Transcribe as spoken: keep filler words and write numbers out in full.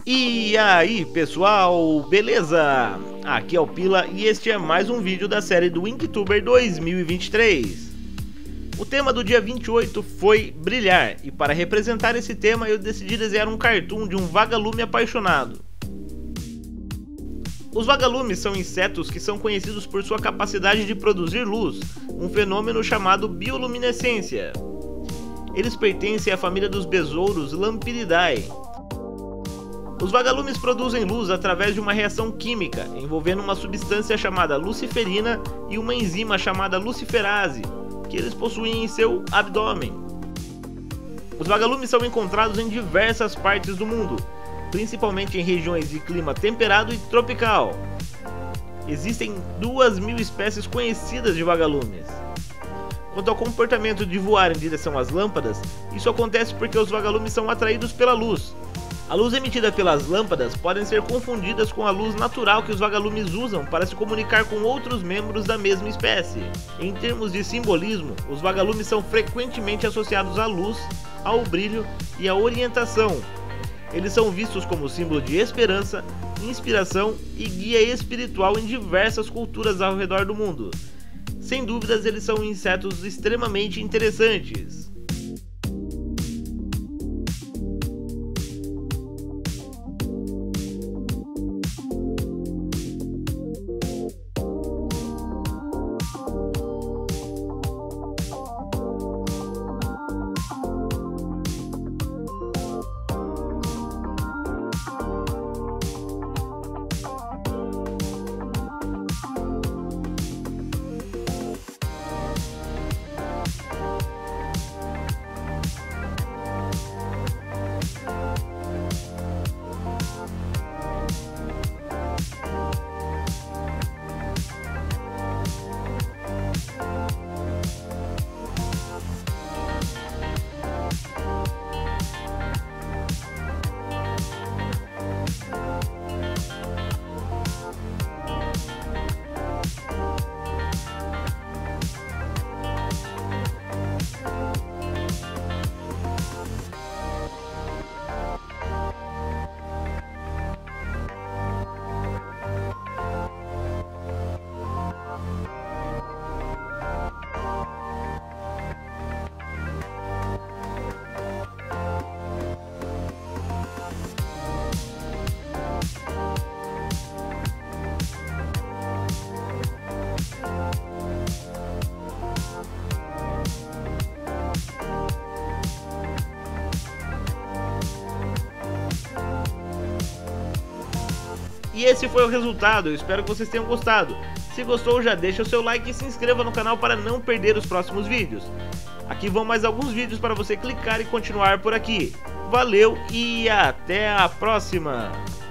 E aí pessoal, beleza? Aqui é o Pila e este é mais um vídeo da série do Inktober dois mil e vinte e três. O tema do dia vinte e oito foi brilhar, e para representar esse tema eu decidi desenhar um cartoon de um vagalume apaixonado. Os vagalumes são insetos que são conhecidos por sua capacidade de produzir luz, um fenômeno chamado bioluminescência. Eles pertencem à família dos besouros Lampyridae. Os vagalumes produzem luz através de uma reação química envolvendo uma substância chamada luciferina e uma enzima chamada luciferase, que eles possuem em seu abdômen. Os vagalumes são encontrados em diversas partes do mundo, principalmente em regiões de clima temperado e tropical. Existem duas mil espécies conhecidas de vagalumes. Quanto ao comportamento de voar em direção às lâmpadas, isso acontece porque os vagalumes são atraídos pela luz. A luz emitida pelas lâmpadas podem ser confundidas com a luz natural que os vagalumes usam para se comunicar com outros membros da mesma espécie. Em termos de simbolismo, os vagalumes são frequentemente associados à luz, ao brilho e à orientação. Eles são vistos como símbolo de esperança, inspiração e guia espiritual em diversas culturas ao redor do mundo. Sem dúvidas, eles são insetos extremamente interessantes. E esse foi o resultado, eu espero que vocês tenham gostado. Se gostou, já deixa o seu like e se inscreva no canal para não perder os próximos vídeos. Aqui vão mais alguns vídeos para você clicar e continuar por aqui. Valeu e até a próxima!